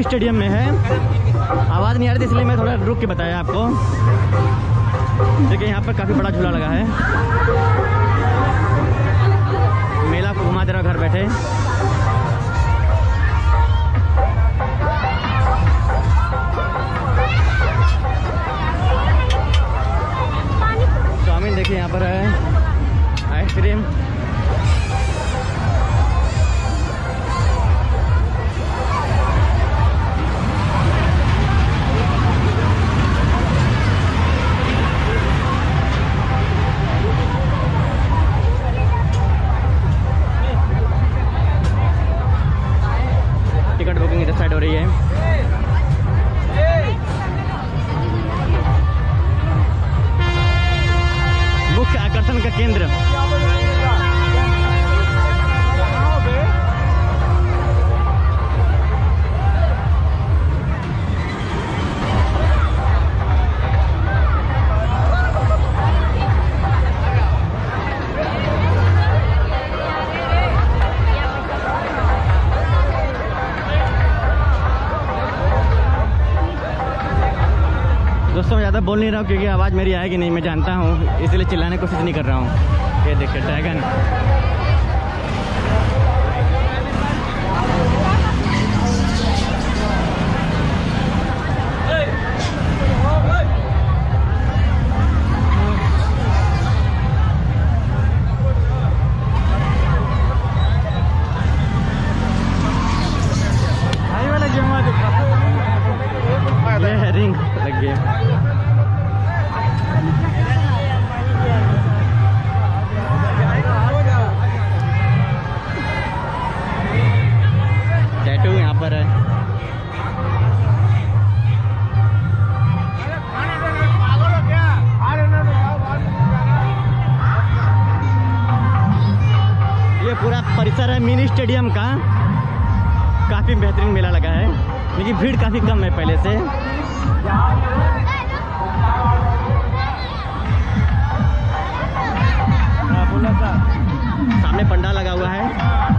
Stadium में है। आवाज़ नहीं आ रही थी इसलिए मैं थोड़ा रुक के बताया आपको। देखिए यहाँ पर काफ़ी बड़ा झूला लगा है। मेला को घुमा दे रहा घर बैठे। चाउमीन देखिए यहाँ पर है, आइसक्रीम। टिकट बुकिंग इधर साइड हो रही है। मुख्य आकर्षण का केंद्र। दोस्तों मैं ज़्यादा बोल नहीं रहा हूँ क्योंकि आवाज़ मेरी आएगी नहीं, मैं जानता हूँ, इसलिए चिल्लाने की कोशिश नहीं कर रहा हूँ। ये देखिए ड्रैगन। ये है रिंग लग गया। टैटू यहाँ पर है। ये पूरा परिसर है मिनी स्टेडियम का। काफ़ी बेहतरीन मेला लगा है, लेकिन भीड़ काफ़ी कम है पहले से। सामने पंडाल लगा हुआ है।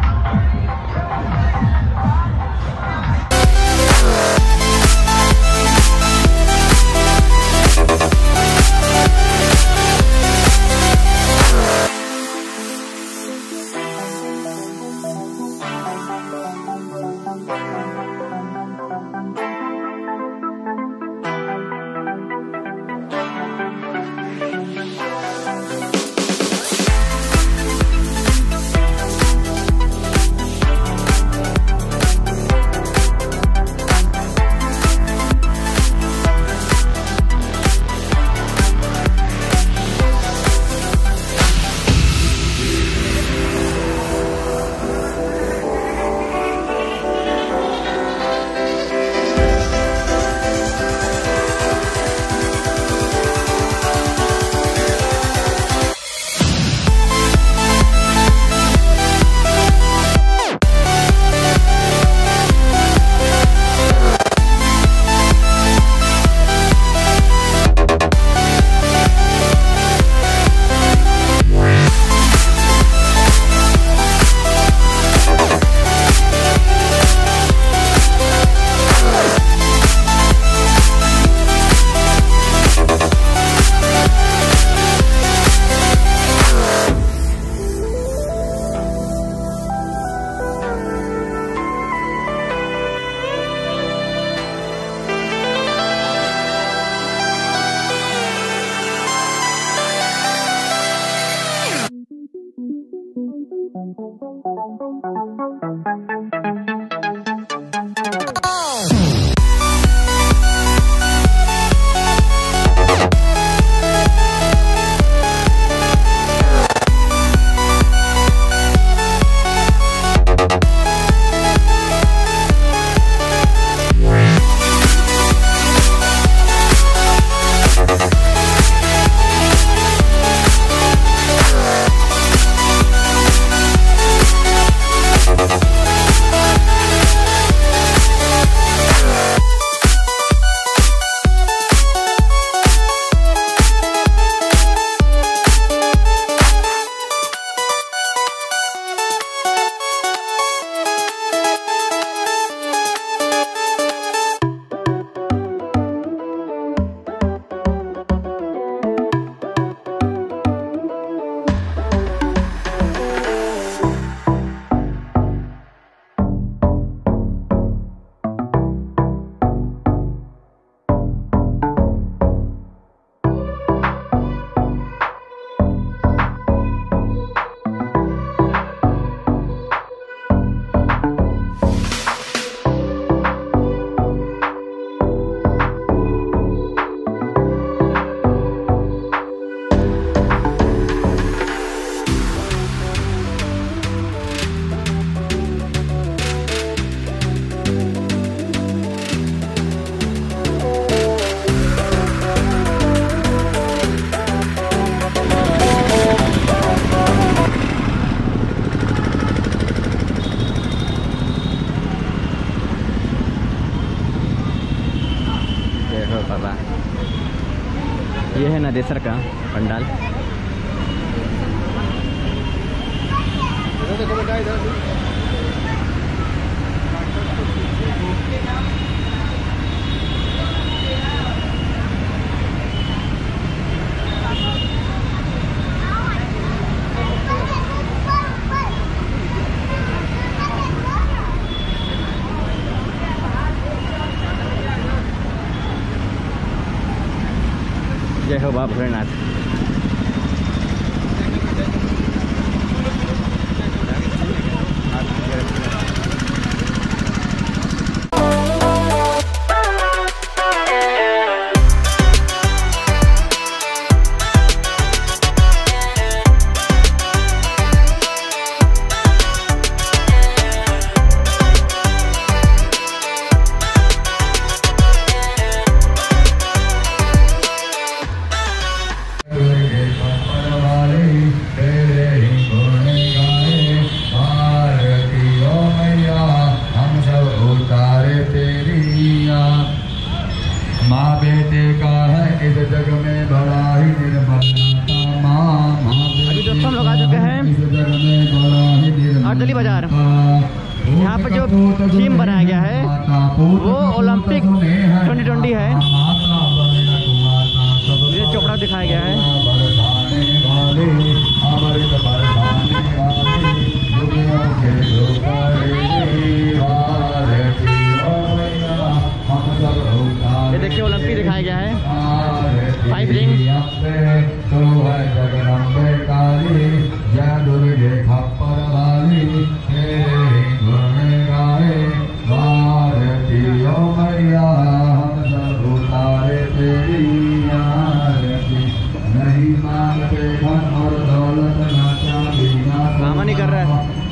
पड़ रहा। ये है नदेसर का पंडाल। जय हो बाबा भोलेनाथ। बाजार यहाँ पर जो थीम बनाया गया है वो ओलंपिक 2020 है। ये चोपड़ा दिखाया गया है। ये देखिए ओलंपिक दिखाया गया है। 5 रिंग। मामा नहीं कर रहा है।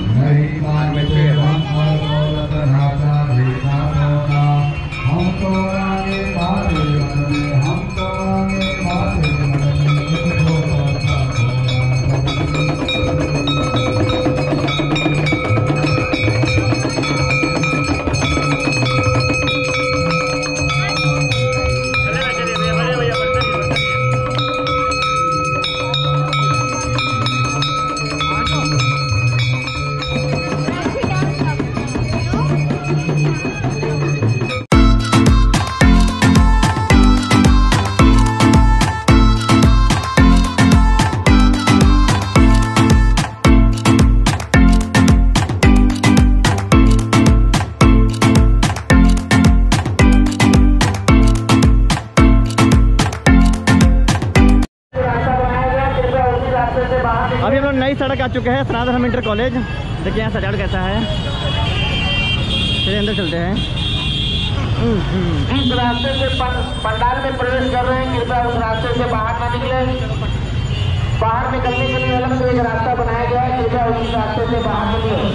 अभी हम लोग नई सड़क आ चुके हैं, सनातन इंटर कॉलेज। देखिए यहाँ सजावट कैसा है। चलिए अंदर चलते हैं। जिस रास्ते से पंडाल में प्रवेश कर रहे हैं कृपया उस रास्ते से बाहर ना निकले। बाहर निकलने के लिए अलग से एक रास्ता बनाया गया है, कृपया उसी रास्ते से बाहर निकले।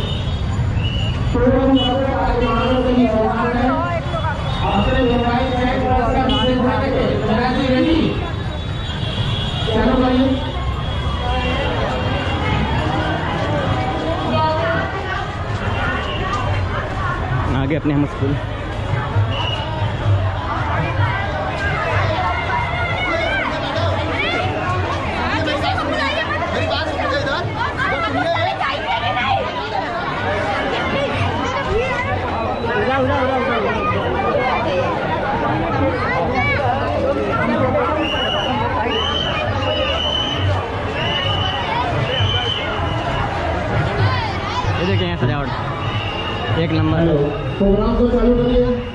आगे अपने हम स्कूल। ये देखिए यहाँ सजावट एक नंबर। प्रोग्राम को चालू करिए।